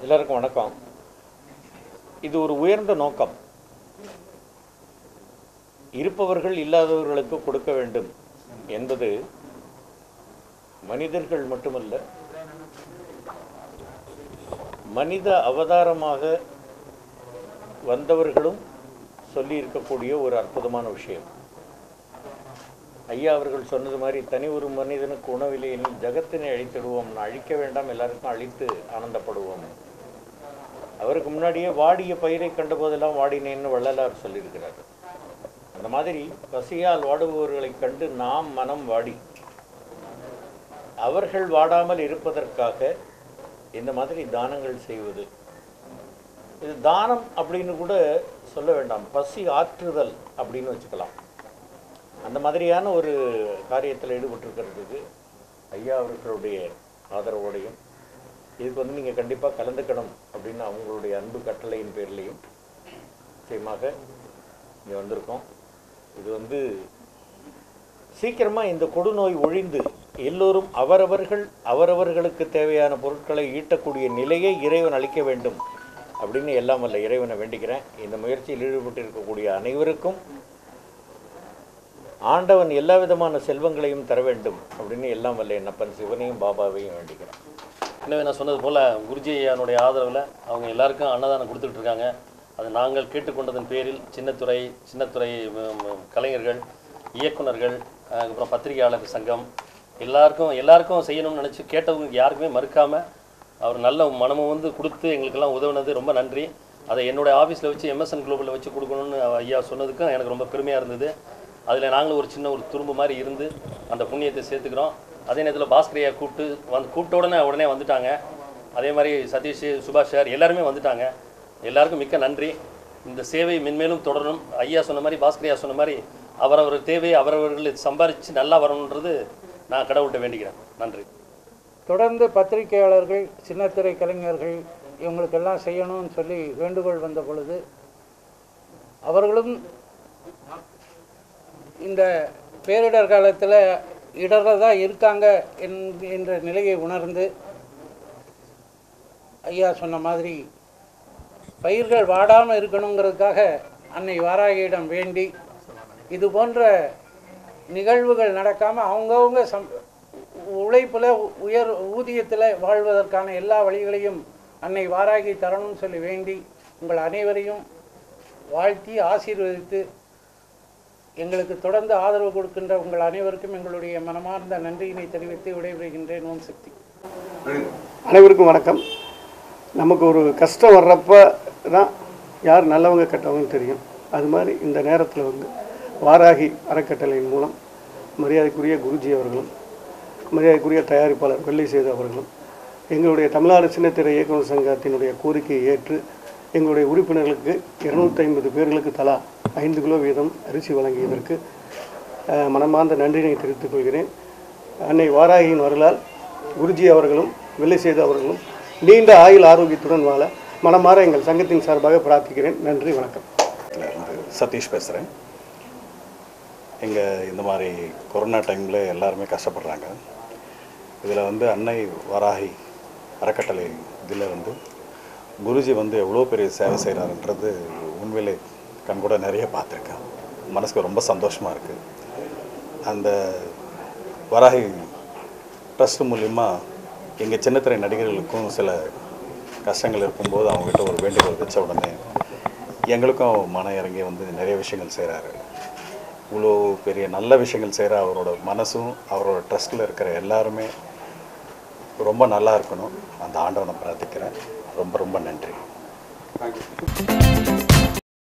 எல்லாருக்கும் வணக்கம். இது ஒரு உயர்ந்த நோக்கம். இருப்பவர்கள் இல்லாதவர்களுக்கு கொடுக்க வேண்டும் என்பது மனிதர்கள் மட்டுமல்ல, மனித அவதாரமாக வந்தவர்களும் சொல்லி இருக்கக்கூடிய ஒரு அற்புதமான விஷயம். ஐயா அவர்கள் சொன்னது மாதிரி, தனி ஒரு மனிதனுக்கு உணவில்லை எனில் ஜகத்தினை அழித்திடுவோம், அழிக்க வேண்டாம், எல்லாருக்கும் அழித்து ஆனந்தப்படுவோம். அவருக்கு முன்னாடியே வாடிய பயிரை கண்ட போதெல்லாம் வாடினேன்னு வள்ளலார் சொல்லியிருக்கிறார். அந்த மாதிரி பசியால் வாடுபவர்களை கண்டு நாம் மனம் வாடி அவர்கள் வாடாமல் இருப்பதற்காக இந்த மாதிரி தானங்கள் செய்வது, இது தானம் அப்படின்னு கூட சொல்ல வேண்டாம், பசி ஆற்றுதல் அப்படின்னு வச்சுக்கலாம். அந்த மாதிரியான ஒரு காரியத்தில் ஈடுபட்டிருக்கிறதுக்கு ஐயா அவர்களுடைய ஆதரவோடையும் இதுக்கு நீங்கள் கண்டிப்பாக கலந்துக்கணும் அப்படின்னு அவங்களுடைய அன்பு கட்டளையின் பேர்லேயும் நிச்சயமாக இங்கே வந்திருக்கோம். இது சீக்கிரமாக இந்த கொடுநோய் ஒழிந்து எல்லோரும் அவரவர்களுக்கு தேவையான பொருட்களை ஈட்டக்கூடிய நிலையை இறைவன் அளிக்க வேண்டும் அப்படின்னு எல்லாம் வல்ல இறைவனை வேண்டிக்கிறேன். இந்த முயற்சியில் ஈடுபட்டு இருக்கக்கூடிய அனைவருக்கும் ஆண்டவன் எல்லா விதமான செல்வங்களையும் தர வேண்டும் அப்படின்னு எல்லாம் வல்ல என்னப்பன் சிவனையும் பாபாவையும் வேண்டிக்கிறேன். எனவே நான் சொன்னது போல் குருஜி ஐயானுடைய ஆதரவில் அவங்க எல்லாருக்கும் அன்னதானம் கொடுத்துட்ருக்காங்க. அது நாங்கள் கேட்டுக்கொண்டதன் பேரில் சின்னத்துறை கலைஞர்கள், இயக்குநர்கள், அதுக்கப்புறம் பத்திரிகையாளர் சங்கம் எல்லாருக்கும் செய்யணும்னு நினச்சி கேட்டவங்க யாருக்குமே மறுக்காமல் அவர் நல்ல மனமும் கொடுத்து எங்களுக்கெல்லாம் உதவுனது ரொம்ப நன்றி. அதை என்னுடைய ஆஃபீஸில் வச்சு MSN குளோபலில் வச்சு கொடுக்கணும்னு ஐயா சொன்னதுக்கும் எனக்கு ரொம்ப பெருமையாக இருந்தது. அதில் நாங்களும் ஒரு சின்ன ஒரு துரும்பு மாதிரி இருந்து அந்த புண்ணியத்தை சேர்த்துக்கிறோம். அதே நேரத்தில் பாஸ்கரையா கூப்பிட்ட உடனே வந்துட்டாங்க. அதே மாதிரி சதீஷ், சுபாஷ் சார் எல்லாருமே வந்துட்டாங்க. எல்லாருக்கும் மிக்க நன்றி. இந்த சேவை மென்மேலும் தொடரணும். ஐயா சொன்ன மாதிரி, பாஸ்கரையா சொன்ன மாதிரி அவரவர் தேவையை அவரவர்கள் சம்பாதிச்சு நல்லா வரணுன்றது நான் கடவுள்கிட்ட வேண்டிக்கிறேன். நன்றி. தொடர்ந்து பத்திரிகையாளர்கள், சின்னத்திரை கலைஞர்கள் இவங்களுக்கெல்லாம் செய்யணும்னு சொல்லி வேண்டுகோள் வந்த பொழுது அவர்களும் இந்த பேரிடர் காலத்தில் இடர்தான் இருக்காங்க என்ற நிலையை உணர்ந்து ஐயா சொன்ன மாதிரி பயிர்கள் வாடாமல் இருக்கணுங்கிறதுக்காக அன்னை வாராகியிடம் வேண்டி இது போன்ற நிகழ்வுகள் நடக்காமல் அவங்கவுங்க உழைப்பில் ஊதியத்தில் வாழ்வதற்கான எல்லா வழிகளையும் அன்னை வாராகி தரணும்னு சொல்லி வேண்டி உங்கள் அனைவரையும் வாழ்த்தி ஆசீர்வதித்து எங்களுக்கு தொடர்ந்து ஆதரவு கொடுக்கின்ற உங்கள் அனைவருக்கும் எங்களுடைய மனமார்ந்த நன்றியினை தெரிவித்து விடைபெறுகின்றேன். ஓம் சக்தி. அனைவருக்கும் வணக்கம். நமக்கு ஒரு கஷ்டம் வர்றப்ப தான் யார் நல்லவங்க கெட்டவங்கன்னு தெரியும். அது மாதிரி இந்த நேரத்தில் வாராகி அறக்கட்டளையின் மூலம் மரியாதைக்குரிய குருஜி அவர்களும் மரியாதைக்குரிய தயாரிப்பாளர் வெள்ளை சேது அவர்களும் எங்களுடைய தமிழ்நாடு சின்னத்திரை இயக்குநர் சங்கத்தினுடைய கோரிக்கையை ஏற்று எங்களுடைய உறுப்பினர்களுக்கு 250 பேர்களுக்கு தலா 5 கிலோ வீதம் அரிசி வழங்கியதற்கு மனமார்ந்த நன்றியினை தெரிவித்துக் கொள்கிறேன். அன்னை வாராகியின் வரலால் குருஜி அவர்களும் வெள்ளை சேது அவர்களும் நீண்ட ஆயுள் ஆரோக்கியத்துடன் வாழ மனமாற எங்கள் சங்கத்தின் சார்பாக பிரார்த்திக்கிறேன். நன்றி, வணக்கம். சதீஷ் பேசுகிறேன். எங்கள் இந்த மாதிரி கொரோனா டைமில் எல்லாருமே கஷ்டப்படுறாங்க. இதில் அன்னை வாராகி அறக்கட்டளை இதில் குருஜி எவ்வளோ பெரிய சேவை செய்கிறாருன்றது உண்மையிலே கண்கூட நிறைய பார்த்துருக்கேன். மனசுக்கு ரொம்ப சந்தோஷமாக இருக்குது. அந்த வராகி ட்ரஸ்ட் மூலிமா எங்கள் சின்னத்திரை நடிகர்களுக்கும் சில கஷ்டங்கள் இருக்கும்போது அவங்ககிட்ட ஒரு வேண்டுகோள் வச்ச உடனே எங்களுக்கும் மன இறங்கி நிறைய விஷயங்கள் செய்கிறாரு. இவ்வளோ பெரிய நல்ல விஷயங்கள் செய்கிற அவரோட மனசும் அவரோட ட்ரஸ்ட்டில் இருக்கிற எல்லாருமே ரொம்ப நல்லா இருக்கணும். அந்த ஆண்டவனை பிரார்த்திக்கிறேன். ரொம்ப ரொம்ப நன்றி.